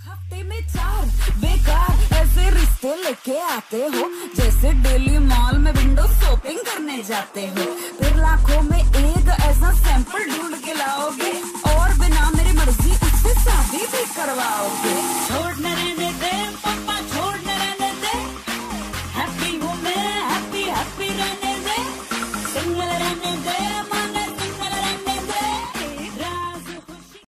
हफ्ते में 4 बेकार ऐसे रिश्ते लेके आते हो जैसे डेली मॉल में विंडो शॉपिंग करने जाते हो। फिर लाखों में एक ऐसा सैंपल ढूंढ